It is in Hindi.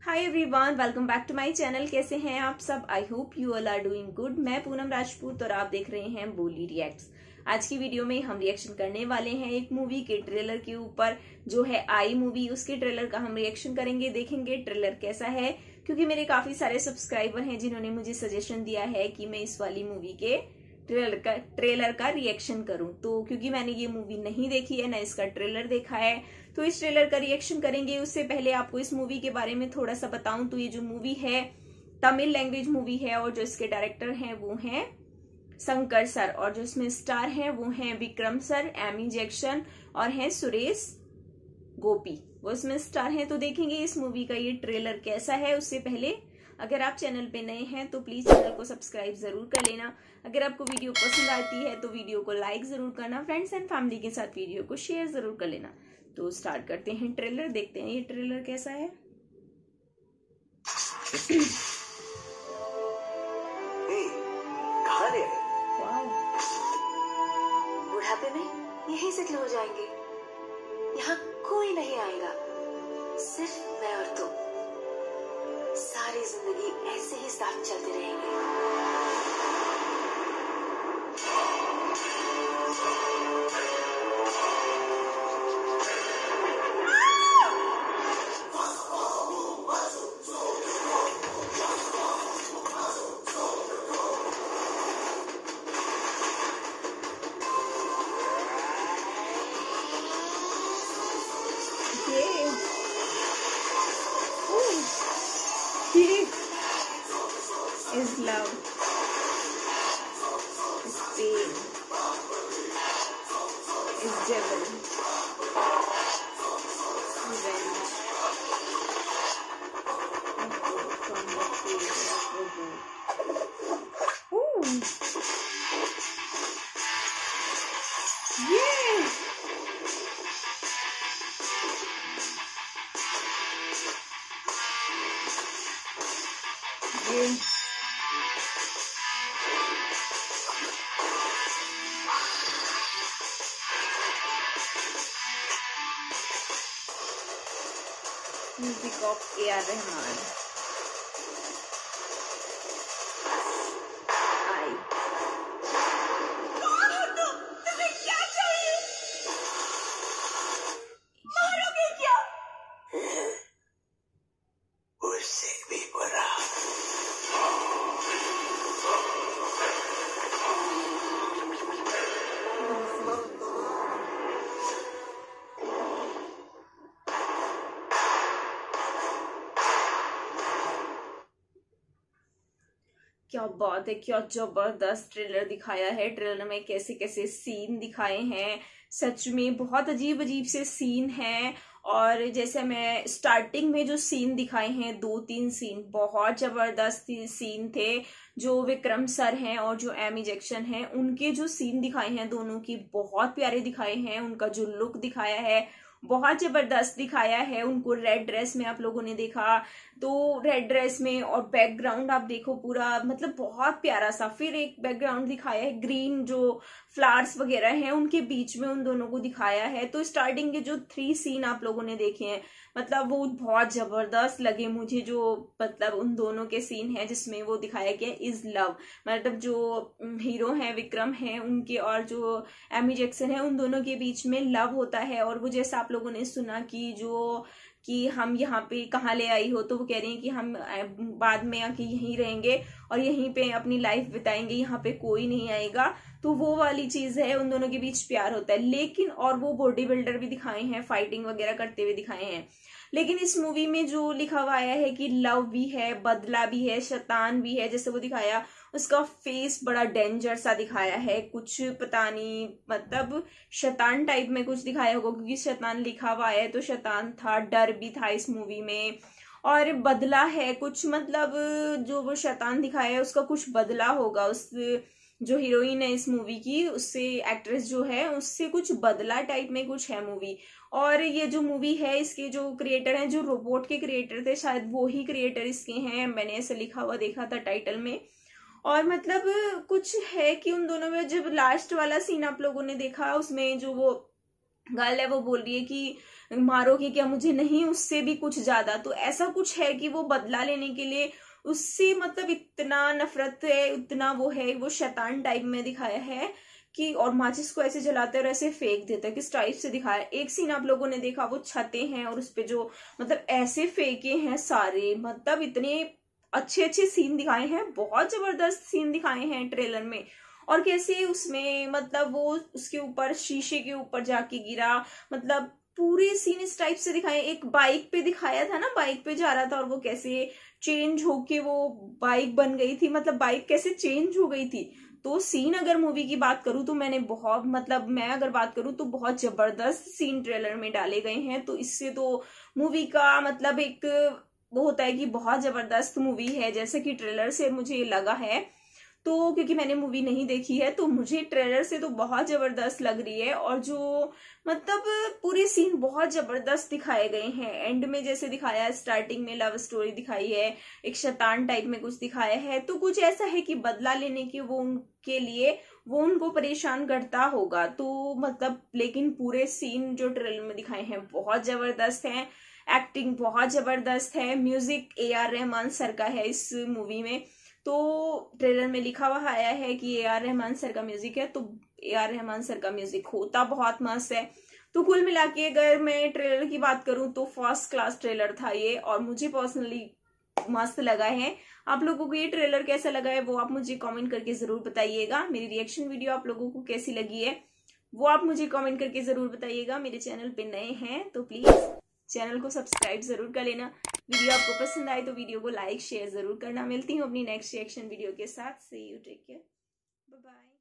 Hi everyone, welcome back to my channel. कैसे हैं आप सब? I hope you all are doing good. मैं पूनम राजपूत और आप देख रहे हैं बोली रिएक्ट्स। आज की वीडियो में हम रिएक्शन करने वाले हैं एक मूवी के ट्रेलर के ऊपर, जो है आई मूवी। उसके ट्रेलर का हम रिएक्शन करेंगे, देखेंगे ट्रेलर कैसा है, क्योंकि मेरे काफी सारे सब्सक्राइबर हैं जिन्होंने मुझे सजेशन दिया है कि मैं इस वाली मूवी के ट्रेलर का रिएक्शन करूं। तो क्योंकि मैंने ये मूवी नहीं देखी है, ना इसका ट्रेलर देखा है, तो इस ट्रेलर का रिएक्शन करेंगे। उससे पहले आपको इस मूवी के बारे में थोड़ा सा बताऊं तो ये जो मूवी है तमिल लैंग्वेज मूवी है, और जो इसके डायरेक्टर हैं वो हैं शंकर सर, और जो इसमें स्टार हैं वो हैं विक्रम सर, एमी जैक्सन और हैं सुरेश गोपी, वो इसमें स्टार हैं। तो देखेंगे इस मूवी का ये ट्रेलर कैसा है। उससे पहले अगर आप चैनल पे नए हैं तो प्लीज चैनल को सब्सक्राइब जरूर कर लेना। अगर आपको वीडियो पसंद आती है तो वीडियो को लाइक जरूर करना। फ्रेंड्स एंड फैमिली के साथ वीडियो को शेयर जरूर कर लेना। तो स्टार्ट करते हैं ट्रेलर, देखते हैं ये ट्रेलर कैसा है। कहाँ ले आए? वाव, बुढ़ापे में यहीं सेटल हो जाएंगे। यहाँ कोई नहीं आएगा, सिर्फ मैं और तुम। सारी जिंदगी ऐसे ही साथ चलते रहेंगे। is love, is pain, is devil, revenge, from the face of the Ooh. Yeah. Yeah. Music of A.R. Rahman. उससे भी बुरा। क्या बात है, क्या जबरदस्त ट्रेलर दिखाया है। ट्रेलर में कैसे कैसे सीन दिखाए हैं, सच में बहुत अजीब अजीब से सीन हैं। और जैसे मैं स्टार्टिंग में जो सीन दिखाए हैं, 2-3 सीन बहुत जबरदस्त सीन थे। जो विक्रम सर हैं और जो एमी जैक्सन हैं, उनके जो सीन दिखाए हैं दोनों की बहुत प्यारे दिखाए हैं। उनका जो लुक दिखाया है बहुत जबरदस्त दिखाया है। उनको रेड ड्रेस में आप लोगों ने देखा, तो रेड ड्रेस में, और बैकग्राउंड आप देखो पूरा, मतलब बहुत प्यारा सा। फिर एक बैकग्राउंड दिखाया है ग्रीन, जो फ्लावर्स वगैरह हैं उनके बीच में उन दोनों को दिखाया है। तो स्टार्टिंग के जो 3 सीन आप लोगों ने देखे हैं, मतलब वो बहुत जबरदस्त लगे मुझे। जो मतलब उन दोनों के सीन है जिसमें वो दिखाया गया इज लव, मतलब जो हीरो हैं विक्रम हैं उनके और जो एमी जैक्सन है उन दोनों के बीच में लव होता है। और वो जैसा आप लोगों ने सुना कि हम यहाँ पे कहाँ ले आई हो, तो वो कह रही हैं कि हम बाद में आके यहीं रहेंगे और यहीं पे अपनी लाइफ बिताएंगे, यहाँ पे कोई नहीं आएगा। तो वो वाली चीज है, उन दोनों के बीच प्यार होता है। लेकिन और वो बॉडी बिल्डर भी दिखाए हैं, फाइटिंग वगैरह करते हुए दिखाए हैं। लेकिन इस मूवी में जो लिखा हुआ आया है कि लव भी है, बदला भी है, शैतान भी है, जैसे वो दिखाया, उसका फेस बड़ा डेंजर सा दिखाया है। कुछ पता नहीं, मतलब शैतान टाइप में कुछ दिखाया होगा, क्योंकि शैतान लिखा हुआ है तो शैतान था। डर भी था इस मूवी में, और बदला है कुछ, मतलब जो वो शैतान दिखाया है उसका कुछ बदला होगा। उस जो हीरोइन है इस मूवी की, उससे एक्ट्रेस जो है उससे कुछ बदला टाइप में कुछ है मूवी। और ये जो मूवी है, इसके जो क्रिएटर हैं, जो रोबोट के क्रिएटर थे, शायद वो ही क्रिएटर इसके हैं, मैंने ऐसे लिखा हुआ देखा था टाइटल में। और मतलब कुछ है कि उन दोनों में जब लास्ट वाला सीन आप लोगों ने देखा, उसमें जो वो गर्ल है वो बोल रही है कि मारोगे क्या मुझे, नहीं उससे भी कुछ ज्यादा। तो ऐसा कुछ है कि वो बदला लेने के लिए उससे मतलब इतना नफरत है, उतना वो है, वो शैतान टाइप में दिखाया है कि, और माचिस को ऐसे जलाते और ऐसे फेंक देता है, किस टाइप से दिखाया। एक सीन आप लोगों ने देखा, वो छतें हैं और उसपे जो मतलब ऐसे फेंके हैं सारे, मतलब इतने अच्छे अच्छे सीन दिखाए हैं, बहुत जबरदस्त सीन दिखाए हैं ट्रेलर में। और कैसे उसमें मतलब वो उसके ऊपर शीशे के ऊपर जाके गिरा, मतलब पूरे सीन इस टाइप से दिखाए। एक बाइक पे दिखाया था ना, बाइक पे जा रहा था और वो कैसे चेंज होके वो बाइक बन गई थी, मतलब बाइक कैसे चेंज हो गई थी। तो सीन अगर मूवी की बात करूं तो मैंने बहुत मतलब मैं अगर बात करूं तो बहुत जबरदस्त सीन ट्रेलर में डाले गए हैं। तो इससे तो मूवी का मतलब एक वो होता है कि बहुत जबरदस्त मूवी है, जैसे कि ट्रेलर से मुझे लगा है। तो क्योंकि मैंने मूवी नहीं देखी है तो मुझे ट्रेलर से तो बहुत जबरदस्त लग रही है। और जो मतलब पूरे सीन बहुत जबरदस्त दिखाए गए हैं। एंड में जैसे दिखाया है, स्टार्टिंग में लव स्टोरी दिखाई है, एक शैतान टाइप में कुछ दिखाया है, तो कुछ ऐसा है कि बदला लेने के वो उनके लिए वो उनको परेशान करता होगा। तो मतलब लेकिन पूरे सीन जो ट्रेलर में दिखाए हैं बहुत जबरदस्त हैं, एक्टिंग बहुत जबरदस्त है, म्यूजिक AR रहमान सर का है इस मूवी में। तो ट्रेलर में लिखा हुआ आया है कि AR रहमान सर का म्यूजिक है, तो AR रहमान सर का म्यूजिक होता बहुत मस्त है। तो कुल मिला के अगर मैं ट्रेलर की बात करूं तो फर्स्ट क्लास ट्रेलर था ये, और मुझे पर्सनली मस्त लगा है। आप लोगों को ये ट्रेलर कैसा लगा है वो आप मुझे कमेंट करके जरूर बताइएगा। मेरी रिएक्शन वीडियो आप लोगों को कैसी लगी है वो आप मुझे कमेंट करके जरूर बताइएगा। मेरे चैनल पे नए हैं तो प्लीज चैनल को सब्सक्राइब जरूर कर लेना। वीडियो आपको पसंद आए तो वीडियो को लाइक शेयर जरूर करना। मिलती हूँ अपनी नेक्स्ट रिएक्शन वीडियो के साथ। See you, take care, bye bye.